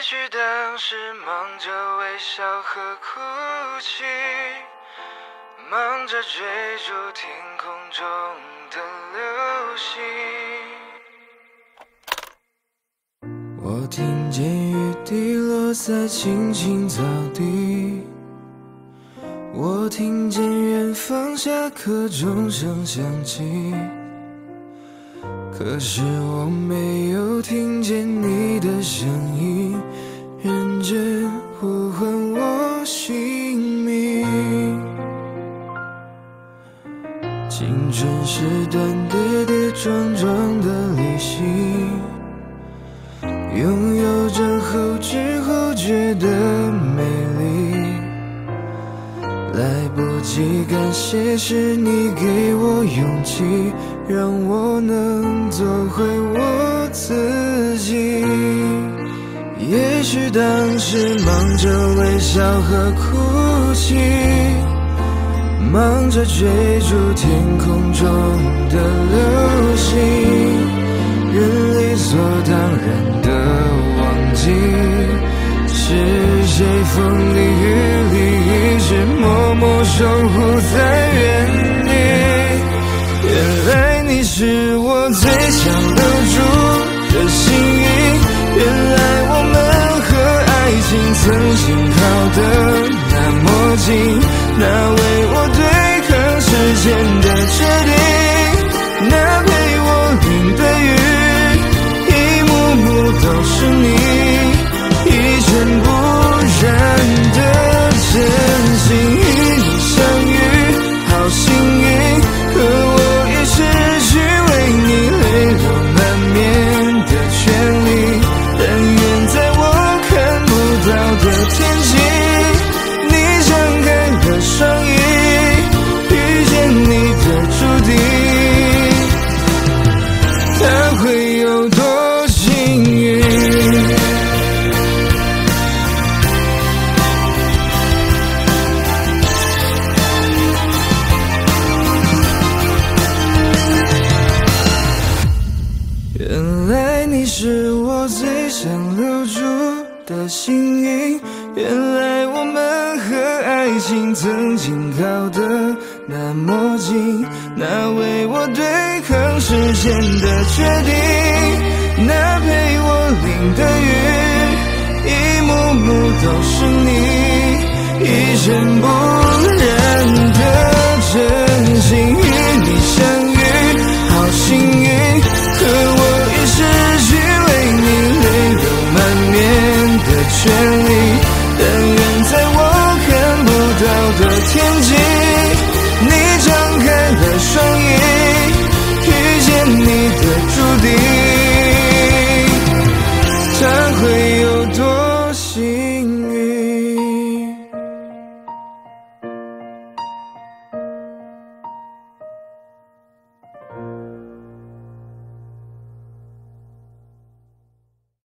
许当时忙着微笑和哭泣，忙着追逐天空中的流星。我听见雨滴落在青青草地，我听见远方下课钟声响起，可是我没有听见你的声音，认真呼唤我姓名。青春是段跌跌撞撞的旅行，拥有着后知后觉的美丽，来不及感谢是你给我勇气，让我能做回我自己。也许当时忙着微笑和哭泣，忙着追逐天空中的流星，人理所当然的忘记，是谁风里雨里一直默默守护在原地。原来你是我最想留住的幸运，原来我们和爱情曾经靠得那么近，那为我对抗时间的决定，那陪我淋的雨，一幕幕都是你，一尘不染的真心。与你相遇好幸运，可我已失去为你泪流满面的权利，但愿在我看不到的天际，你张开了双翼，遇见你的注定，它会有多幸运。原来你是我最想留住的幸运，原来我们和爱情曾经靠得那么近，那为我对抗时间的决定，那陪我淋的雨，一幕幕都是你，一尘不染的真心。与你相遇好幸运，可我已失去为你泪流满面的权利，